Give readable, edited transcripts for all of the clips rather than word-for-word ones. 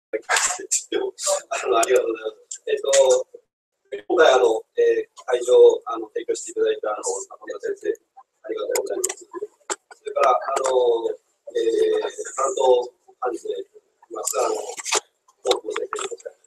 ありがとうございます。今回会場を提供していただいた中村先生、ありがとうございます。それから担当幹事でいます東郷先生です。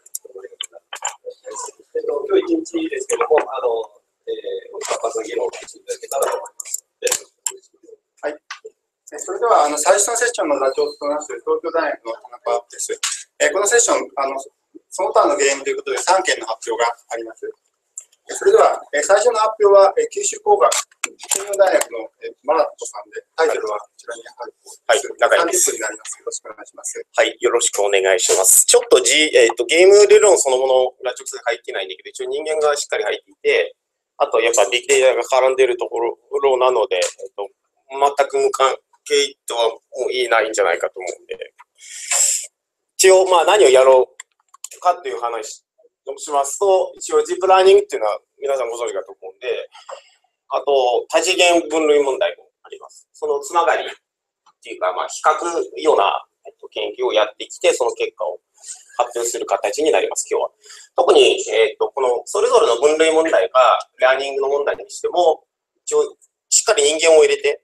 今日一日ですけども、活発な議論をしていただけたらと思います。 はい。それでは最初のセッションの座長を務めます東京大学の田中です。このセッションその他のゲームということで3件の発表があります。それでは最初の発表は九州工学東京大学のマラットさんで、タイトルはこちらにはい、 30分になります。よろしくお願いします。 はい、よろしくお願いします。ちょっと、ゲーム理論そのものが直接入ってないんだけど、一応人間がしっかり入っていて、あとやっぱビッグデータが絡んでいるところなので、全く無関係とはもう言えないんじゃないかと思うんで、一応何をやろうかっていう話をしますと、一応ディープラーニングっていうのは皆さんご存知かと思うんで、あと多次元分類問題もあります。そのつながりっていうか、比較ような研究をやってきて、その結果を発表する形になります、今日は。特に、このそれぞれの分類問題か、ラーニングの問題にしても、一応、しっかり人間を入れて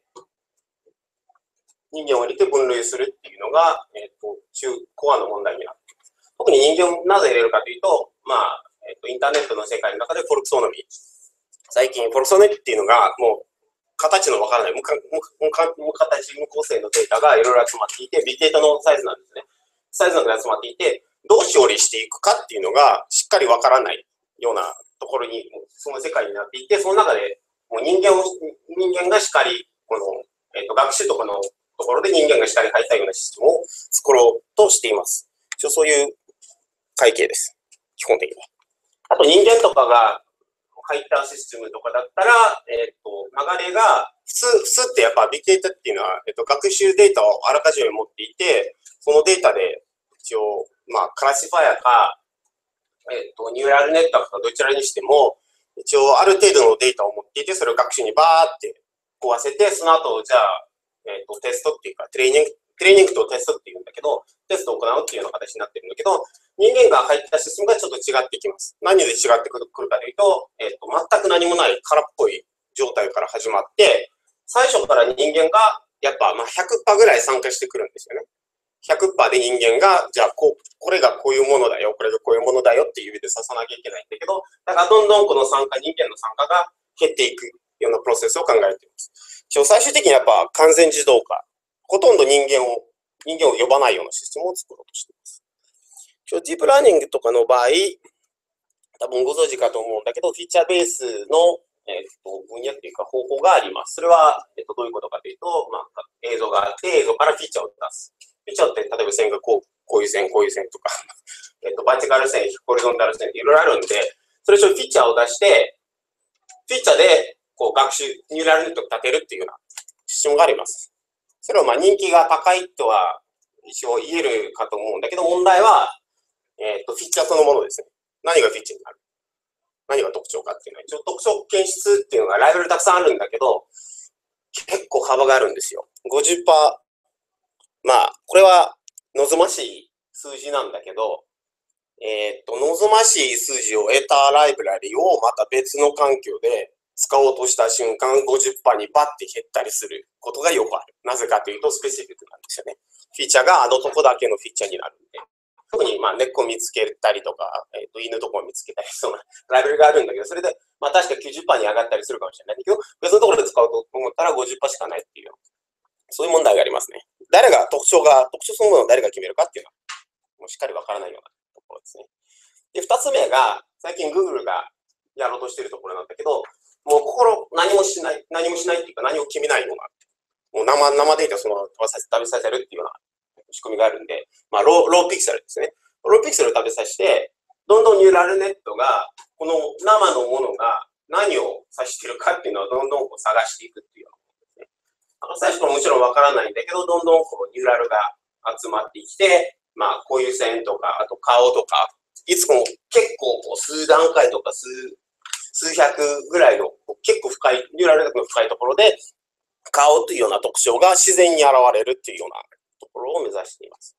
分類するっていうのが、コアの問題になっています。特に人間をなぜ入れるかというと、インターネットの世界の中でフォルクソノミー。最近、フォルクソノミーっていうのが、もう、形のわからない無形無構成のデータがいろいろ集まっていて、ビッグデータのサイズなんですね。サイズの中で集まっていて、どう処理していくかっていうのがしっかりわからないようなところに、その世界になっていて、その中でもう人間がしっかり、この、学習とかのところで人間がしっかり入ったようなシステムを作ろうとしています。そういう背景です。基本的には。あと人間とかが入ったシステムとかだったら、流れが、普通ってやっぱビッグデータっていうのは、学習データをあらかじめ持っていて、そのデータで一応、クラシファイアか、ニューラルネットワークかどちらにしても、一応ある程度のデータを持っていて、それを学習にバーって壊せて、その後、じゃあ、テストっていうか、トレーニングとテストっていうんだけど、テストを行うっていうような形になってるんだけど、人間が入ったシステムがちょっと違ってきます。何で違ってくるかというと、全く何もない空っぽい状態から始まって、最初から人間がやっぱ100% ぐらい参加してくるんですよね。100% で人間が、じゃあこれがこういうものだよ、これがこういうものだよっていう指で指さなきゃいけないんだけど、だからどんどんこの人間の参加が減っていくようなプロセスを考えています。最終的にやっぱ完全自動化、ほとんど人間を呼ばないようなシステムを作ろうとしています。ディープラーニングとかの場合、多分ご存知かと思うんだけど、フィーチャーベースの、分野っていうか方法があります。それは、どういうことかというと、映像があって、映像からフィーチャーを出す。フィーチャーって、例えば線がこういう線とか、バーティカル線、ホリゾンタル線っていろいろあるんで、それをフィーチャーを出して、フィーチャーでニューラルネットを立てるっていうようなシステムがあります。それは人気が高いとは一応言えるかと思うんだけど、問題は、フィーチャーそのものですね。何がフィーチャーになる？何が特徴かっていうのは、一応特徴検出っていうのがライブラリたくさんあるんだけど、結構幅があるんですよ。50%、これは望ましい数字なんだけど、望ましい数字を得たライブラリをまた別の環境で使おうとした瞬間 50% にバッて減ったりすることがよくある。なぜかというとスペシフィックなんですよね。フィーチャーがあのとこだけのフィーチャーになるんで。特に猫を見つけたりとか、犬とかを見つけたり、そのライブラリがあるんだけど、それで、確か 90% に上がったりするかもしれないんだけど、別のところで使おうと思ったら 50% しかないっていう、そういう問題がありますね。特徴そのものを誰が決めるかっていうのは、もうしっかりわからないようなところですね。で、二つ目が、最近 Google がやろうとしているところなんだけど、もう何もしないっていうか何も決めないような、もう生データその食べさせるっていうような仕組みがあるんで、ローピクセルですね。ローピクセルを食べさせて、どんどんニューラルネットが、この生のものが何を指しているかっていうのをどんどん探していくっていうようなものですね。最初からもちろんわからないんだけど、どんどんニューラルが集まってきて、こういう線とか、あと顔とか、いつも結構数段階とか数百ぐらいの結構深い、ニューラルネットの深いところで、顔というような特徴が自然に現れるっていうようなところを目指しています。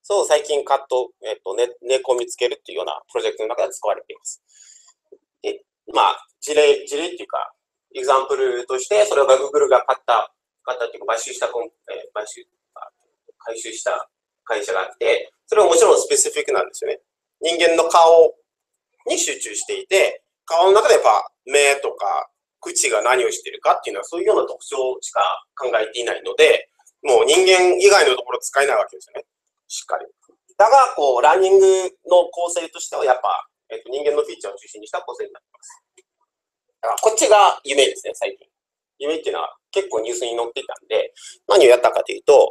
そう最近カット、猫を見つけるっていうようなプロジェクトの中で使われています。で、まあ、事例っていうか、エグザンプルとして、それが Google が買ったっていうか、回収した会社があって、それはもちろんスペシフィックなんですよね。人間の顔に集中していて、顔の中でやっぱ目とか口が何をしているかっていうのはそういうような特徴しか考えていないので、もう人間以外のところ使えないわけですよね。しっかり。だが、こう、ランニングの構成としてはやっぱ、人間のフィーチャーを中心にした構成になってます。だからこっちが夢ですね、最近。夢っていうのは結構ニュースに載っていたんで、何をやったかというと、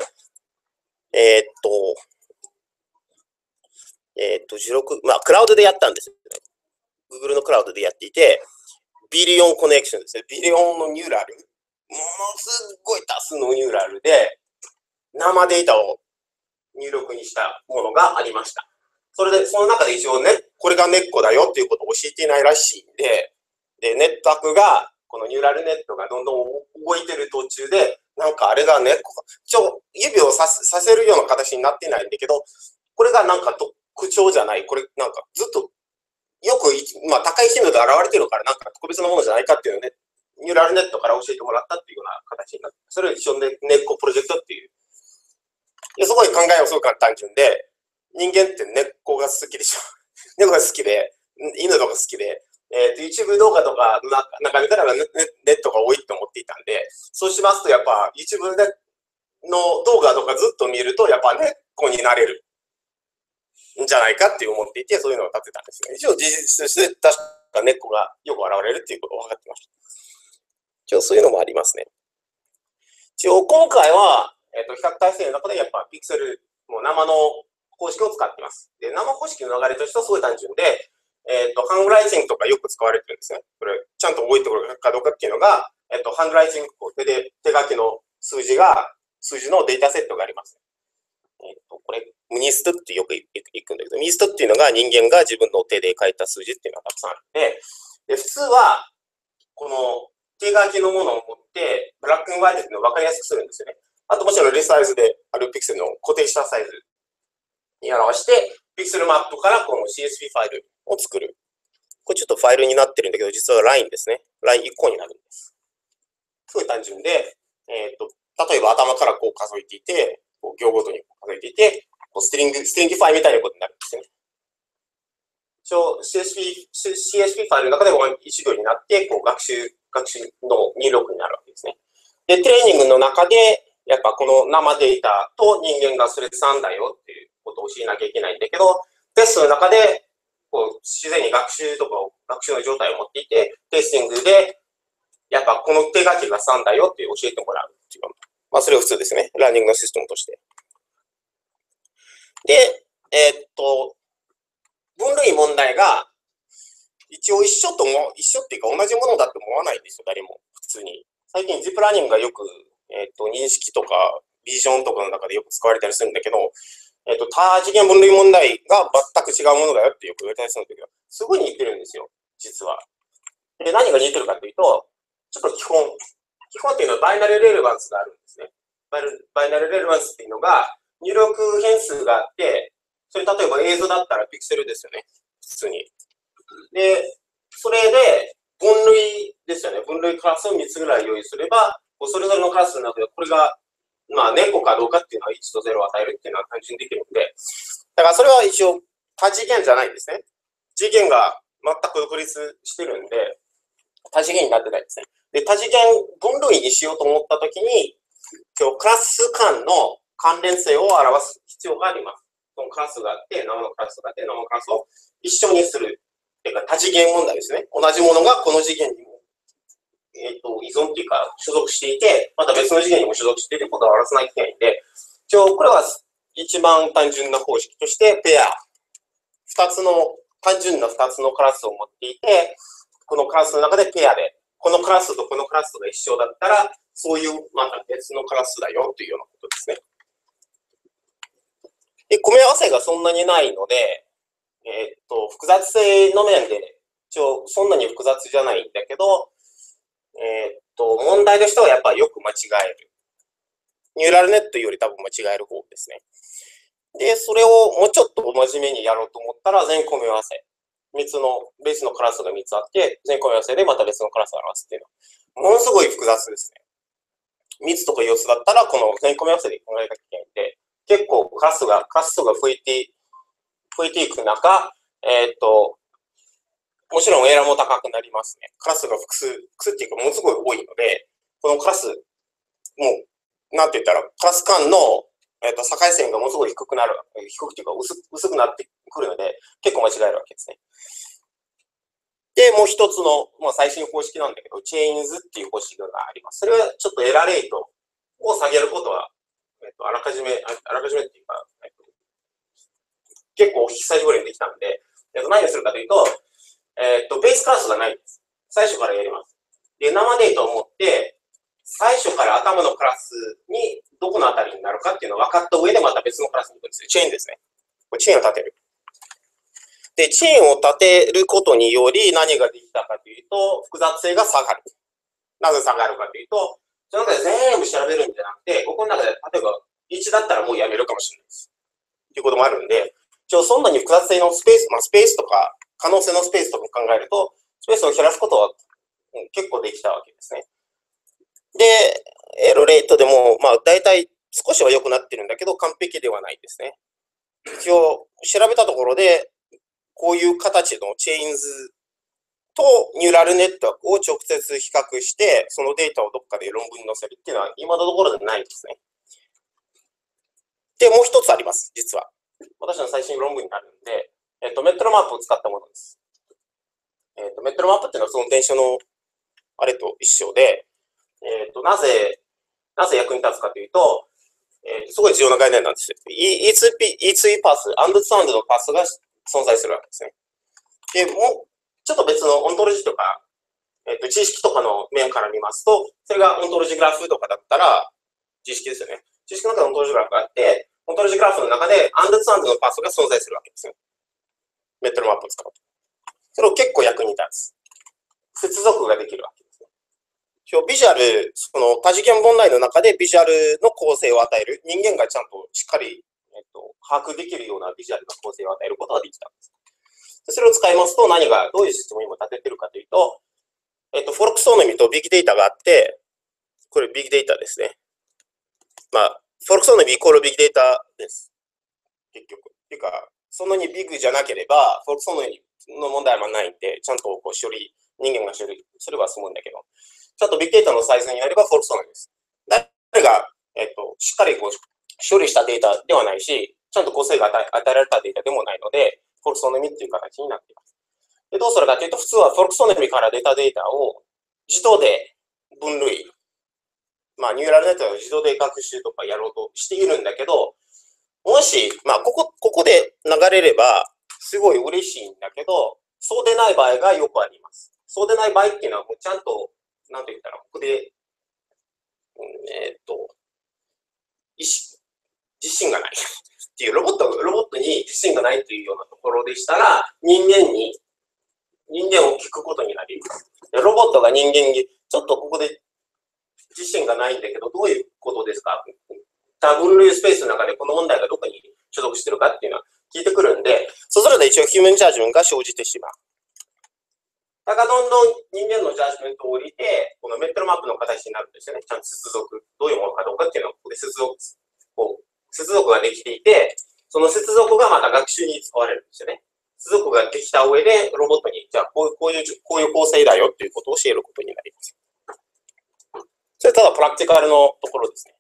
まあ、クラウドでやったんですよね。Google のクラウドでやっていて、ビリオンコネクションですね。ビリオンのニューラル。ものすごい多数のニューラルで、生データを入力にしたものがありました。それで、その中で一応ね、これが根っこだよっていうことを教えていないらしいんで、ネットワークが、このニューラルネットがどんどん動いてる途中で、なんかあれが根っこか、指をさせるような形になってないんだけど、これがなんか特徴じゃない、これなんかずっと、よく、まあ高い頻度で現れてるからなんか特別なものじゃないかっていうのをね、ニューラルネットから教えてもらったっていうような形になって、それを一応根っこプロジェクトっていう。すごい考えはすごく単純で、人間って根っこが好きでしょ。猫が好きで、犬とか好きで、YouTube 動画とかなんか見たらネットが多いって思っていたんで、そうしますとやっぱ YouTube の動画とかずっと見るとやっぱ根っこになれるんじゃないかって思っていて、そういうのを立てたんですね。一応事実として確か根っこがよく現れるっていうことが分かってました。一応そういうのもありますね。一応今回は、比較体制の中でやっぱピクセル、もう生の方式を使っています。で、生方式の流れとしてはすごい単純で、ハンドライティングとかよく使われてるんですね。これ、ちゃんと覚えておるかどうかっていうのが、ハンドライティング、手書きの数字のデータセットがあります。これ、ムニストってよく行くんだけど、ミニストっていうのが人間が自分の手で書いた数字っていうのがたくさんあるんで、普通は、この手書きのものを持って、ブラック&ホワイトっていうのを分かりやすくするんですよね。あともちろんレサイズであるピクセルの固定したサイズに表して、ピクセルマップからこの CSV ファイルを作る。これちょっとファイルになってるんだけど、実はラインですね。ライン1個になるんです。すごい単純で、例えば頭からこう数えていて、こう行ごとに数えていて、ストリングファイルみたいなことになるんですね。CSV ファイルの中で一行になって、こう学習の入力になるわけですね。で、トレーニングの中で、やっぱこの生データと人間がそれ3だよっていうことを教えなきゃいけないんだけど、テストの中でこう自然に学習の状態を持っていて、テスティングで、やっぱこの手書きが3だよって教えてもらうっていう。まあそれは普通ですね。ラーニングのシステムとして。で、分類問題が一応一緒っていうか同じものだと思わないんですよ、誰も。普通に。最近ディープラーニングがよく、認識とかビジョンとかの中でよく使われたりするんだけど、多次元分類問題が全く違うものだよってよく言われたりするんだけど、すごい似てるんですよ、実は。で、何が似てるかというと、ちょっと基本っていうのはバイナルレレバンスがあるんですね。バイナルレレバンスっていうのが、入力変数があって、それ例えば映像だったらピクセルですよね、普通に。で、それで分類ですよね、分類クラスを3つぐらい用意すれば、それぞれのクラスの中でこれが、まあ、猫かどうかっていうのは1と0を与えるっていうのは単純にできるんで、だからそれは一応多次元じゃないんですね。次元が全く独立してるんで、多次元になってないですね。で、多次元分類にしようと思ったときに、今日クラス間の関連性を表す必要があります。そのクラスがあって、生のクラスがあって、生のクラスを一緒にする。というか多次元問題ですね。同じものがこの次元にも、依存というか所属していて、また別の次元にも所属していることを表さないといけないんで、一応これは一番単純な方式としてペア。単純な2つのクラスを持っていて、このクラスの中でペアで、このクラスとこのクラスが一緒だったら、そういうまた別のクラスだよというようなことですね。で、組み合わせがそんなにないので、複雑性の面で、一応そんなに複雑じゃないんだけど、問題としてはやっぱりよく間違える。ニューラルネットより多分間違える方ですね。 で、それをもうちょっと真面目にやろうと思ったら、全組み合わせ。3つの、ベースのクラスが3つあって、全組み合わせでまた別のクラスを表すっていうのは、ものすごい複雑ですね。3つとか4つだったら、この全組み合わせで考えなきゃいけないんで、結構クラス数が増えていく中、もちろんエラーも高くなりますね。クラスが複数っていうかものすごい多いので、このクラス、もう、なんて言ったら、クラス間の、境線がものすごい低くっていうか薄くなってくるので、結構間違えるわけですね。で、もう一つの、最新方式なんだけど、チェインズっていう方式があります。それはちょっとエラーレートを下げることは、あらかじめっていうか、結構久しぶりにできたんで、何をするかというと、ベースクラスがないんです。最初からやります。で、生データを持って、最初から頭のクラスにどこのあたりになるかっていうのが分かった上でまた別のクラスに行くんですよ。チェーンですね。これチェーンを立てる。で、チェーンを立てることにより何ができたかというと、複雑性が下がる。なぜ下がるかというと、その中で全部調べるんじゃなくて、ここの中で例えば1だったらもうやめるかもしれないです。ということもあるんで、そんなに複雑性のスペースとか、可能性のスペースとか考えると、スペースを減らすことは結構できたわけですね。で、エロレートでも、大体少しは良くなってるんだけど、完璧ではないですね。一応、調べたところで、こういう形のチェインズとニューラルネットワークを直接比較して、そのデータをどっかで論文に載せるっていうのは、今のところでないですね。で、もう一つあります、実は。私の最新論文になるんで、メットロマップを使ったものです。メットロマップっていうのはその電車のあれと一緒で、なぜ役に立つかというと、すごい重要な概念なんですよ。E2 パス、アンドサウンドのパスが存在するわけですね。で、もう、ちょっと別のオントロジーとか、知識とかの面から見ますと、それがオントロジーグラフとかだったら、知識ですよね。知識の中でオントロジーグラフがあって、オントロジーグラフの中でアンドサウンドのパスが存在するわけですよ。メットロマップを使うと。それを結構役に立つ。接続ができるわけですね。ビジュアル、その多次元問題の中でビジュアルの構成を与える。人間がちゃんとしっかり、把握できるようなビジュアルの構成を与えることができたんです。それを使いますとどういうシステムにも立ててるかというと、フォルクソノミとビッグデータがあって、これビッグデータですね。フォルクソノミイコールビッグデータです。結局。っていうか、そんなにビッグじゃなければ、フォルクソノミの問題はないんで、ちゃんと人間が処理すれば済むんだけど、ちゃんとビッグデータのサイズになればフォルクソノミです。誰が、しっかり処理したデータではないし、ちゃんと個性が与えられたデータでもないので、フォルクソノミっていう形になっています。で、どうするかというと、普通はフォルクソノミから出たデータを自動で分類、ニューラルネットの自動で学習とかやろうとしているんだけど、もし、ここで流れれば、すごい嬉しいんだけど、そうでない場合がよくあります。そうでない場合っていうのは、もうちゃんと、なんて言ったら、ここで、自信がないっていう、ロボットに自信がないというようなところでしたら、人間を聞くことになります。ロボットが人間に、ちょっとここで自信がないんだけど、どういうことですか？多分類スペースの中でこの問題がどこに所属してるかっていうのは聞いてくるんで、そうすると一応ヒューマンジャッジメントが生じてしまう。だからどんどん人間のジャッジメントを降りて、このメットロマップの形になるんですよね。ちゃんと接続、どういうものかどうかっていうのをここで接続ができていて、その接続がまた学習に使われるんですよね。接続ができた上で、ロボットに、じゃあこういう構成だよっていうことを教えることになります。それただプラクティカルのところですね。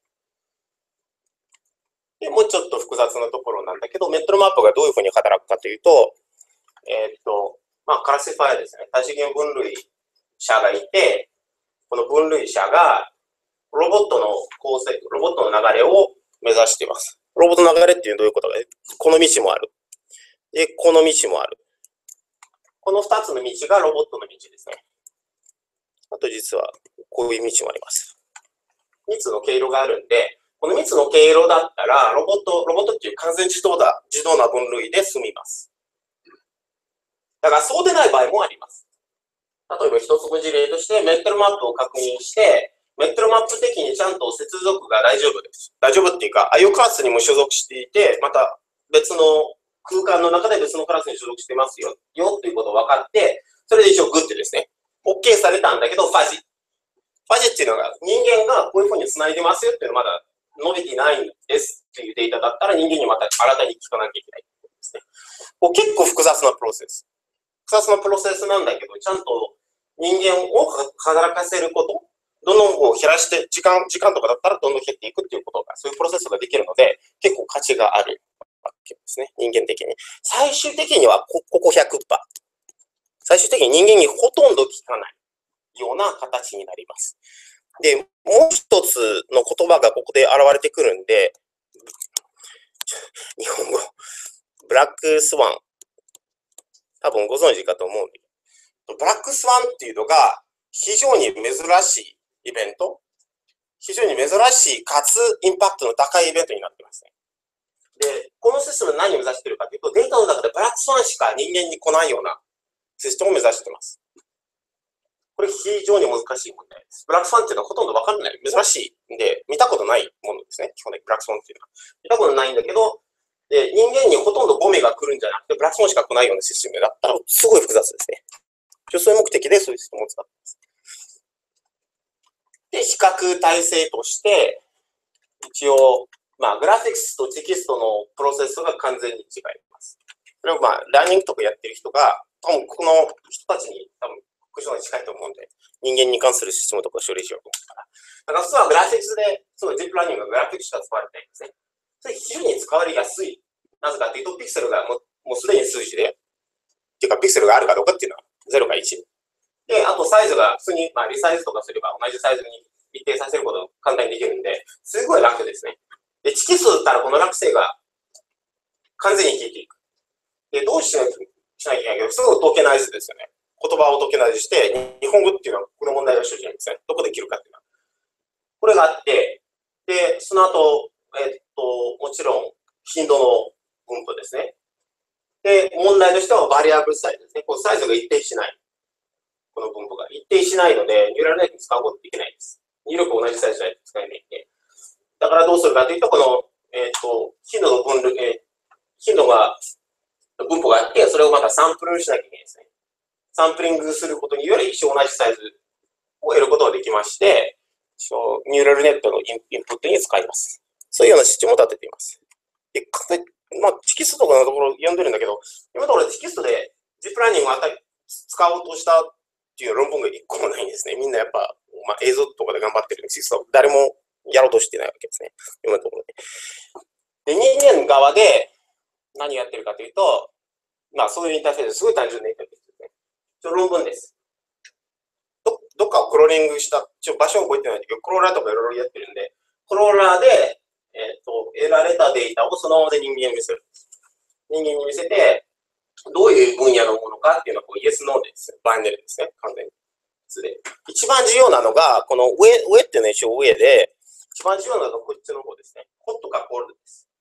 で、もうちょっと複雑なところなんだけど、メットロマップがどういうふうに働くかというと、クラシファイアですね。多次元分類者がいて、この分類者がロボットの流れを目指しています。ロボットの流れっていうのはどういうことか、この道もある。で、この道もある。この2つの道がロボットの道ですね。あと実はこういう道もあります。3つの経路があるんで、この3つの経路だったら、ロボットっていう完全自動な分類で済みます。だからそうでない場合もあります。例えば一つの事例として、メットロマップを確認して、メットロマップ的にちゃんと接続が大丈夫です。大丈夫っていうか、IO クラスにも所属していて、また別の空間の中で別のクラスに所属してますよということが分かって、それで一応グッてですね、OK されたんだけど、ファジっていうのが人間がこういうふうに繋いでますよっていうのはまだ伸びていないんですっていうデータだったら人間にまた新たに聞かなきゃいけないってことですね。結構複雑なプロセス。複雑なプロセスなんだけど、ちゃんと人間を働かせること、どんどんこう減らして、時間とかだったらどんどん減っていくっていうことが、そういうプロセスができるので、結構価値があるわけですね、人間的に。最終的にはここ100%。最終的に人間にほとんど効かないような形になります。で、もう一つの言葉がここで現れてくるんで、日本語、ブラックスワン。多分ご存知かと思うんで。ブラックスワンっていうのが非常に珍しいイベント。非常に珍しいかつインパクトの高いイベントになってますね。で、このシステムは何を目指しているかというと、データの中でブラックスワンしか人間に来ないようなシステムを目指しています。これ非常に難しい問題です。ブラックスワンっていうのはほとんど分からない。珍しいんで、見たことないものですね。基本的にブラックスワンっていうのは。見たことないんだけど、で人間にほとんどゴミが来るんじゃなくて、ブラックスワンしか来ないようなシステムだったら、すごい複雑ですね。そういう目的でそういうシステムを使っています。で、比較体制として、一応、グラフィックスとテキストのプロセスが完全に違います。それをラーニングとかやってる人が、多分この人たちにクッションが近いと思うんで、人間に関するシステムとか処理しようと思ったら。だから普通はグラフィックスで、そのディープラーニングがグラフィックスしか使われてないんですね。それ非常に使われやすい。なぜかというと、ピクセルがもうすでに数字で、っていうかピクセルがあるかどうかっていうのは0か1。で、あとサイズが普通に、リサイズとかすれば同じサイズに一定させることが簡単にできるんで、すごい楽ですね。で、テキストだったらこの楽性が完全に消えていく。で、どうしなきゃいけないけど、すごいトーケナイズですよね。言葉をトーケナイズして、日本語っていうのはこの問題が生じないんですね。どこで切るかっていうのは。これがあって、で、その後、もちろん、頻度の分布ですね。で、問題としてはバリアブルサイズですね。このサイズが一定しない。この分布が一定しないので、ニューラルネットに使うことできないです。入力同じサイズじゃないと使えないんで。だからどうするかというと、この、頻度の頻度が、分布があって、それをまたサンプルしなきゃいけないですね。サンプリングすることにより一緒同じサイズを得ることができまして、ニューラルネットのインプットに使います。そういうようなシステムを立てています。で、テキストとかのところ読んでるんだけど、今のところテキストでディープラーニングを使おうとしたっていう論文が一個もないんですね。みんなやっぱ、映像とかで頑張ってるんですけど、誰もやろうとしてないわけですね。今のところで。で、人間側で何やってるかというと、そういうインターフェース、すごい単純なインターフェースですね。論文です。どっかをクローリングした、場所を覚えてないんだけど、クローラーとかいろいろやってるんで、クローラーで、得られたデータをそのままで人間に見せる。人間に見せて、どういう分野のものかっていうのは、イエス・ノーです。バイナリですね、完全に。一番重要なのが、この上っていうのは一応上で、一番重要なのがこっちの方ですね。ホットかコールドです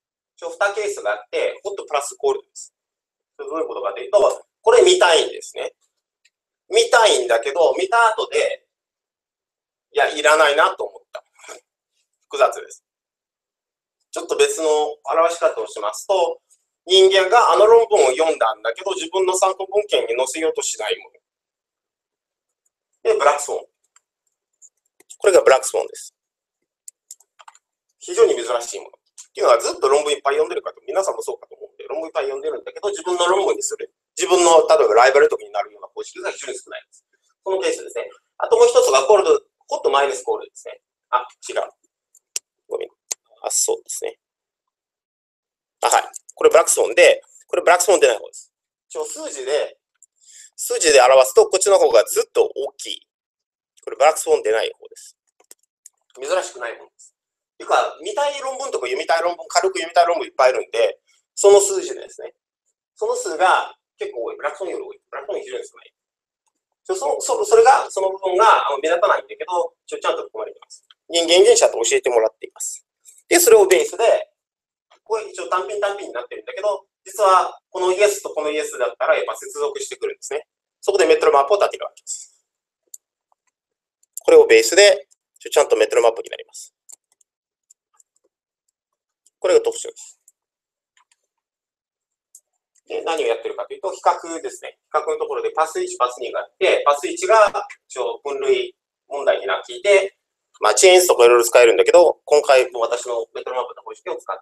。2ケースがあって、ホットプラスコールドです。どういうことかというと、これ見たいんですね。見たいんだけど、見た後で、いらないなと思った。複雑です。ちょっと別の表し方をしますと、人間があの論文を読んだんだけど、自分の参考文献に載せようとしないもの。で、ブラックスウォン。これがブラックスウォンです。非常に珍しいもの。っていうのはずっと論文いっぱい読んでるかと、皆さんもそうかと思うんで、論文いっぱい読んでるんだけど、自分の論文にする。自分の、例えばライバルとかになるような方式が非常に少ないです。このケースですね。あともう一つがホットマイナスコールドですね。違う。ごめん。そうですね。はい。これブラックスウォンで、これブラックスウォン出ない方です。数字で表すと、こっちの方がずっと大きい。これブラックスウォン出ない方です。珍しくないものです。というか、見たい論文とか軽く読みたい論文いっぱいあるんで、その数字ですね。その数が結構多い。ブラックスウォンより多い。ブラックスウォン非常に少ない。その部分が目立たないんだけど、ちゃんと含まれています。人間原者と教えてもらっています。で、それをベースで、これ一応単品になってるんだけど、実はこのイエスとこのイエスだったらやっぱ接続してくるんですね。そこでメトロマップを立てるわけです。これをベースで、ちゃんとメトロマップになります。これが特徴です。 で、何をやってるかというと、比較ですね。比較のところでパス1、パス2があって、パス1が一応分類問題になっていて、まあ、チェーンスとかいろいろ使えるんだけど、今回も私のメトロマップの方式を使って、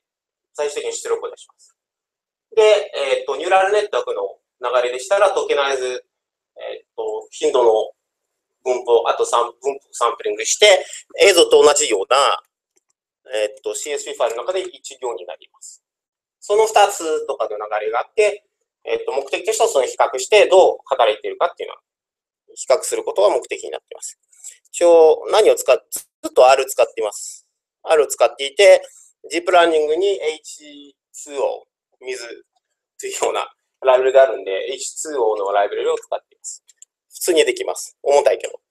最終的に出力を出します。で、ニューラルネットワークの流れでしたら、トーケナイズ、頻度の分布、あと分布サンプリングして、映像と同じような、CSV ファイルの中で一行になります。その2つとかの流れがあって、目的としてはその比較してどう働いているかっていうのは、比較することが目的になっています。一応、何をずっと R 使っています。R を使っていて、ディープラーニングに H2O、水というようなライブラリがあるんで、H2O のライブラリを使っています。普通にできます。重たいけど。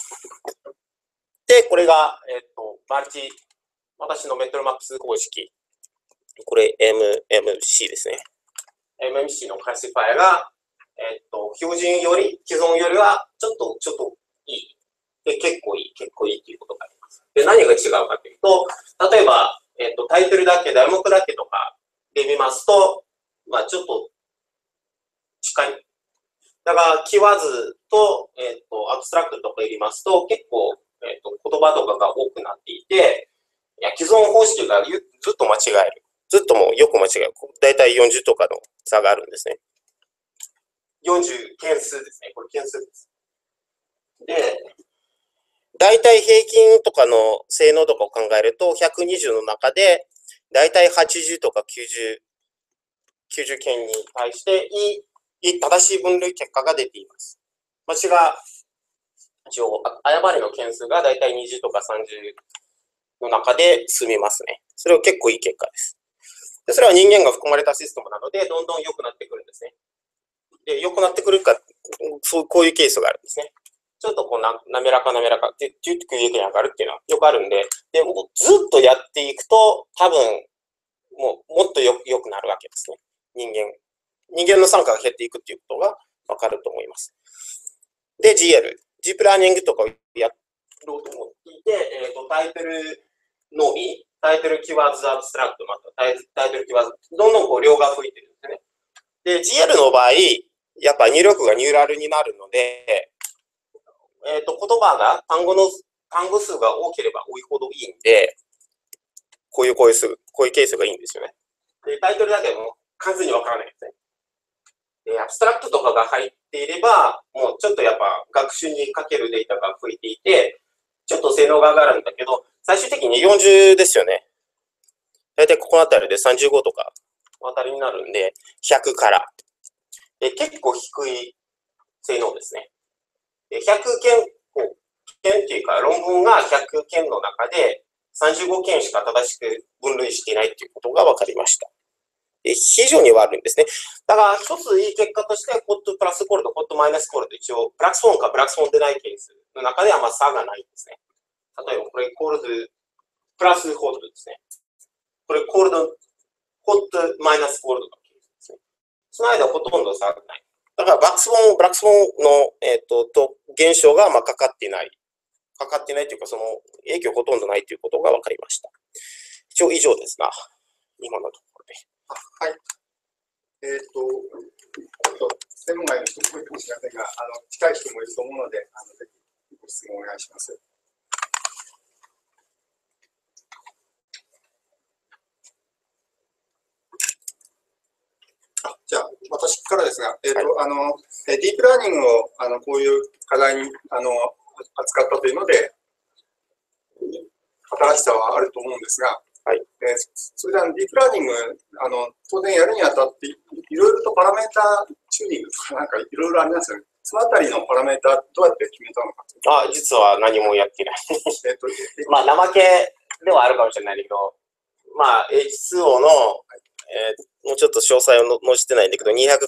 で、これが、私のメトロマックス方式。これ MMC ですね。MMC のクラシファイアが、標準より、既存よりはちょっといい。で、結構いいということがあります。で、何が違うかというと、例えば、タイトルだけ、題目だけとかで見ますと、まあちょっと近い。だから、キーワーズと、アブストラクトとか入れますと、結構、言葉とかが多くなっていて、いや、既存方式がずっと間違える。ずっともうよく間違える。だいたい40とかの差があるんですね。40件数ですね。これ件数です。で、だいたい平均とかの性能とかを考えると、120の中で、だいたい80とか90件に対して、正しい分類結果が出ています。私が、一応、誤りの件数がだいたい20とか30の中で済みますね。それは結構いい結果です。で、それは人間が含まれたシステムなので、どんどん良くなってくるんですね。で、良くなってくるか、こういうケースがあるんですね。ちょっとこう滑らかって急激に上がるっていうのはよくあるんで、で、もうずっとやっていくと、多分、もっと良くなるわけですね。人間の参加が減っていくっていうことがわかると思います。で、ディープラーニングとかをやろうと思っていて、タイトルのみ、タイトルキーワードアブストラクト、またタイトルキーワード、どんどんこう量が増えてるんですね。で、GL の場合、やっぱ入力がニューラルになるので、言葉が、単語数が多ければ多いほどいいんで、こういうケースがいいんですよね。で、タイトルだけでも完全にわからないですね。で、アブストラクトとかが入っていれば、もうちょっとやっぱ学習にかけるデータが増えていて、ちょっと性能が上がるんだけど、最終的に40ですよね。だいたいここのあたりで35とかあたりになるんで、100から。で、結構低い性能ですね。で、100件っていうか、論文が100件の中で35件しか正しく分類していないということが分かりました。非常に悪いんですね。だから、一ついい結果として、コットプラスコールとコットマイナスコールと一応、ブラックスフォンかブラックスフォンでないケースの中ではまあ差がないんですね。例えば、これコールド、プラスコールドですね。これコールド、コットマイナスコールドのケースですね。その間ほとんど差がない。だから、ブラックスフォンの、現象がまあかかっていないというか、その影響ほとんどないということが分かりました。一応以上ですが、今のところで。 はい。専門外の人もいるかもしれませんが、近い人もいると思うので、ぜひご質問お願いします。じゃあ、私からですが、ディープラーニングをこういう課題に扱ったというので、新しさはあると思うんですが、 はい、 それでディープラーニング、当然やるにあたって、いろいろとパラメータチューニングとかなんかいろいろありますよね。そのあたりのパラメータどうやって決めたのか。 実は何もやってない。まあ、怠けではあるかもしれないけど、まあ、H2O の、もうちょっと詳細を載せてないんだけど、200×200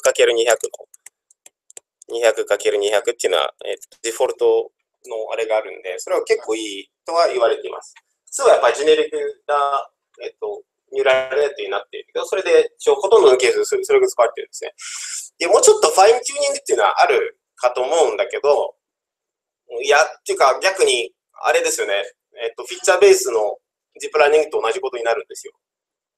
の 200×200 っていうのは、デフォルトのあれがあるんで、それは結構いいとは言われています。普通はやっぱりジェネリックな、ニューラルネットになっているけど、それでほとんどのケースそれが使われてるんですね。で、もうちょっとファインチューニングっていうのはあるかと思うんだけど、っていうか逆に、あれですよね、フィッチャーベースのディープラーニングと同じことになるんですよ。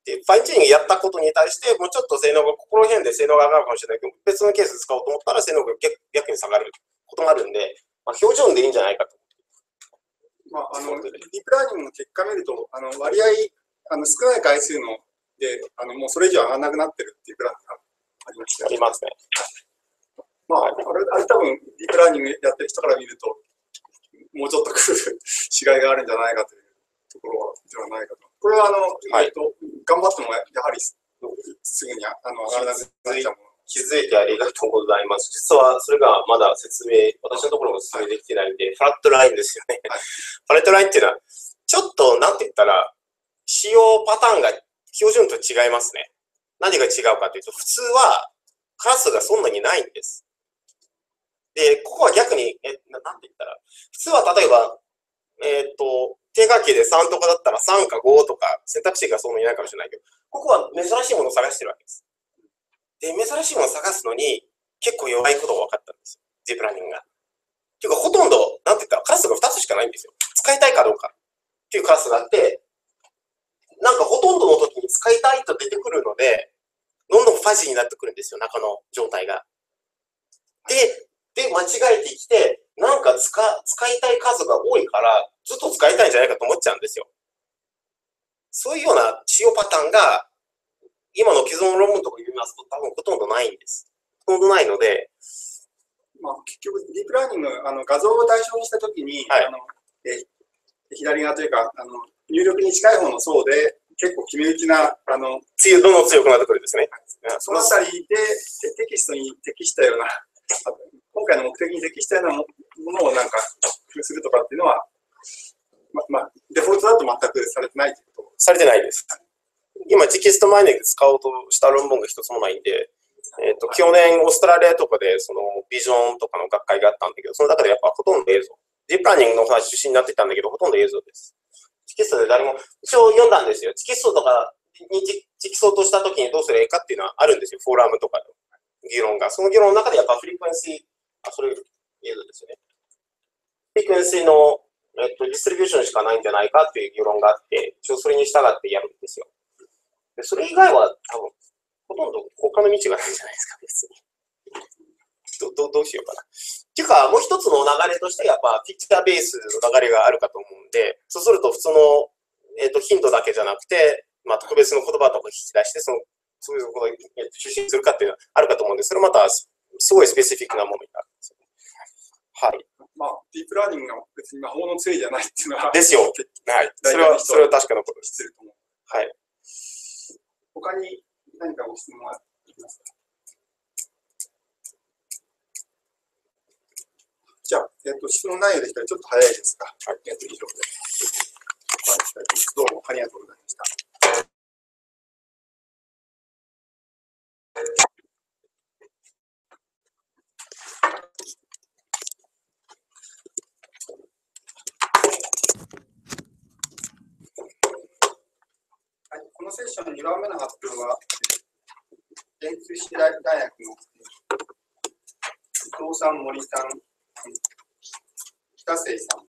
で、ファインチューニングやったことに対して、もうちょっと性能が、ここの辺で性能が上がるかもしれないけど、別のケース使おうと思ったら性能が逆に下がることがあるんで、まあ、標準でいいんじゃないかと。 まあ、ディープラーニングの結果見ると、割合、少ない回数ので、もうそれ以上上がらなくなってるっていうグラフがありました。 ありますね。 まあ、あれ多分、ディープラーニングやってる人から見ると、もうちょっと違いがあるんじゃないかというところではないかと。これは、頑張ってもやはりすぐに上がらなくなっちゃうもの。 気づいてありがとうございます。実はそれがまだ説明、私のところも説明できてないんで、フラットラインですよね。 はい、 フラットラインっていうのは、ちょっと、なんて言ったら、使用パターンが標準と違いますね。何が違うかというと、普通はクラスがそんなにないんです。で、ここは逆に、なんて言ったら、普通は例えば、低学期で3とかだったら3か5とか選択肢がそんなにないかもしれないけど、ここは珍しいものを探してるわけです。で、珍しいものを探すのに結構弱いことが分かったんですよ。ディープラーニングが。っていうか、ほとんど、なんて言ったら、クラスが2つしかないんですよ。使いたいかどうかっていうクラスがあって、なんかほとんどの時に使いたいと出てくるので、どんどんファジーになってくるんですよ、中の状態が。で、間違えてきて、なんか使いたい数が多いから、ずっと使いたいんじゃないかと思っちゃうんですよ。そういうような使用パターンが、今の既存論文とか読みますと、多分ほとんどないんです。ほとんどないので、 まあ、結局、ディープラーニング、画像を対象にしたときに、 はい、 左側というか、入力に近い方の層で、結構決め打ちな、 どんどん強くなってくるんですね。 そのあたりでテキストに適したような、今回の目的に適したようなものをなんか工夫するとかっていうのは、デフォルトだと全くされてないということされてないです。今、テキストマイニング使おうとした論文が一つもないんで、去年、オーストラリアとかで、そのビジョンとかの学会があったんだけど、その中でやっぱほとんど映像。ディープラーニングの話中心になってたんだけど、ほとんど映像です。テキストで誰も、一応読んだんですよ。テキストとかに適当としたときにどうすればいいかっていうのはあるんですよ。フォーラムとかの議論が。その議論の中でやっぱフリクエンシー、それ映像ですよね。フリクエンシーの、ディストリビューションしかないんじゃないかっていう議論があって、一応それに従ってやるんですよ。でそれ以外は多分、ほとんど他の道がないんじゃないですか、別に。どうしようかな。っていうか、もう一つの流れとして、やっぱ、ピッチャーベースの流れがあるかと思うんで、そうすると普通の、頻度だけじゃなくて、特別の言葉とか引き出して、そういうことを出身するかっていうのはあるかと思うんで、それまた、すごいスペシフィックなものになるんですよね。はい。 ディープラーニングが別に魔法の杖じゃないっていうのは。 ですよ。はい。それは確かなことです。はい。 他に何かご質問はありますか？じゃあ、質問内容でしたらちょっと早いですが、はい、以上です。どうもありがとうございました。はい、このセッション2番目の発表は、電通市大学の伊藤さん、森さん、北瀬さん、